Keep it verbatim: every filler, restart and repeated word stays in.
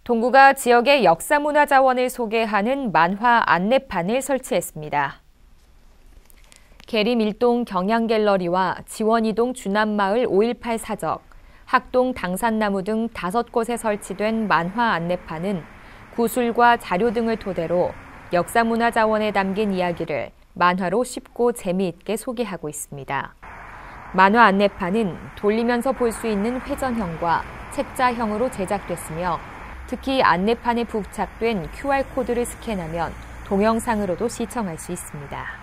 동구가 지역의 역사문화자원을 소개하는 만화 안내판을 설치했습니다. 계림일동 경양갤러리와 지원이동 주남마을 오일팔 사적, 학동 당산나무 등 다섯 곳에 설치된 만화 안내판은 구술과 자료 등을 토대로 역사문화자원에 담긴 이야기를 만화로 쉽고 재미있게 소개하고 있습니다. 만화 안내판은 돌리면서 볼 수 있는 회전형과 책자형으로 제작됐으며 특히 안내판에 부착된 큐알코드를 스캔하면 동영상으로도 시청할 수 있습니다.